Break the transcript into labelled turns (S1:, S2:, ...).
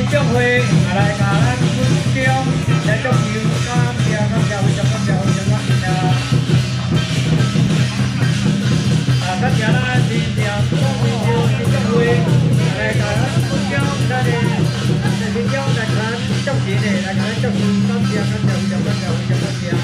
S1: trong huê lại cả quân kiêu để trong nhiều cam kia cam dầu các nhà là đi theo trong video trong huê lại cả quân kiêu ra đây video là cả trong chỉ để là cả trong cam kia cam dầu